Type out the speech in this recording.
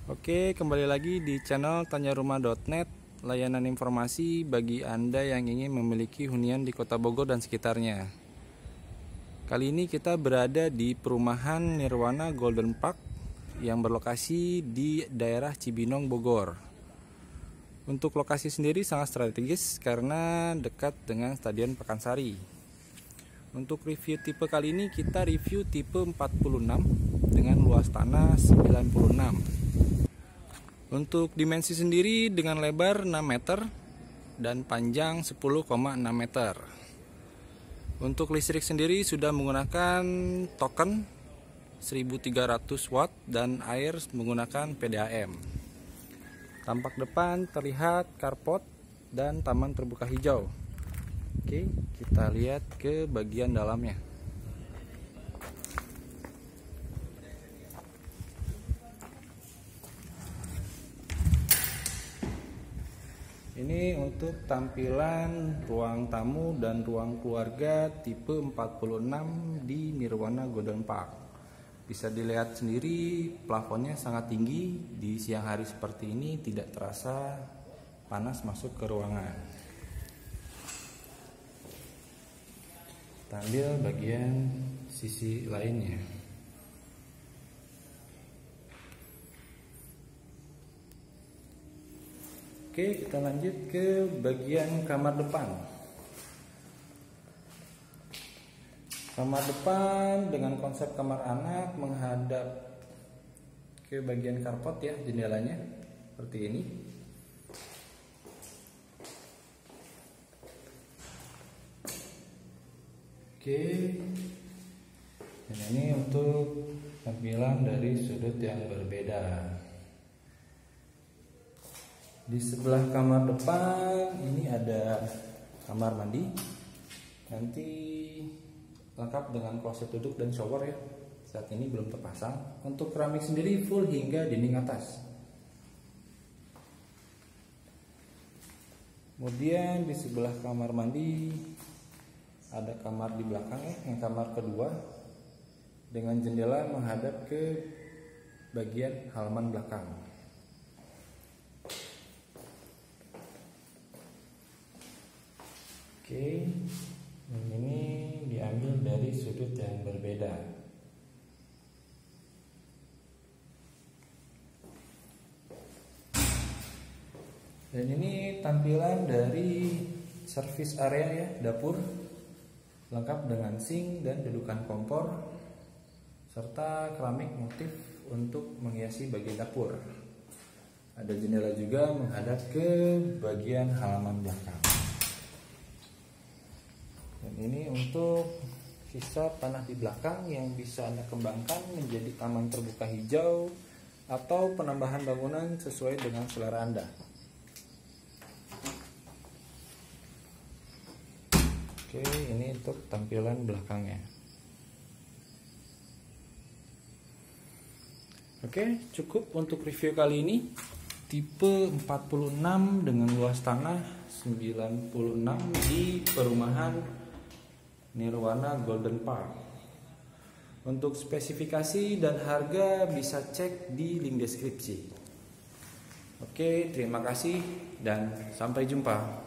Oke, kembali lagi di channel tanyarumah.net, layanan informasi bagi Anda yang ingin memiliki hunian di Kota Bogor dan sekitarnya. Kali ini kita berada di perumahan Nirwana Golden Park yang berlokasi di daerah Cibinong, Bogor. Untuk lokasi sendiri sangat strategis karena dekat dengan Stadion Pakansari. Untuk review tipe kali ini kita review tipe 46 dengan luas tanah 96. Untuk dimensi sendiri dengan lebar 6 meter dan panjang 10,6 meter. Untuk listrik sendiri sudah menggunakan token 1300 watt dan air menggunakan PDAM. Tampak depan terlihat carport dan taman terbuka hijau. Oke, kita lihat ke bagian dalamnya. Ini untuk tampilan ruang tamu dan ruang keluarga tipe 46 di Nirwana Golden Park. Bisa dilihat sendiri plafonnya sangat tinggi. Di siang hari seperti ini tidak terasa panas masuk ke ruangan. Kita ambil bagian sisi lainnya. Oke, kita lanjut ke bagian kamar depan. Kamar depan dengan konsep kamar anak menghadap ke bagian carport ya, jendelanya seperti ini. Oke, dan ini untuk tampilan dari sudut yang berbeda. Di sebelah kamar depan ini ada kamar mandi, nanti lengkap dengan kloset duduk dan shower ya. Saat ini belum terpasang. Untuk keramik sendiri full hingga dinding atas. Kemudian di sebelah kamar mandi ada kamar di belakang ya, yang kamar kedua dengan jendela menghadap ke bagian halaman belakang. Oke, ini diambil dari sudut yang berbeda. Dan ini tampilan dari service area ya, dapur, lengkap dengan sink dan dudukan kompor, serta keramik motif untuk menghiasi bagian dapur. Ada jendela juga menghadap ke bagian halaman belakang. Dan ini untuk sisa tanah di belakang yang bisa Anda kembangkan menjadi taman terbuka hijau atau penambahan bangunan sesuai dengan selera Anda. Oke, ini untuk tampilan belakangnya. Oke, cukup untuk review kali ini. Tipe 46 dengan luas tanah 96 di perumahan Nirwana Golden Park. Untuk spesifikasi dan harga bisa cek di link deskripsi. Oke, terima kasih dan sampai jumpa.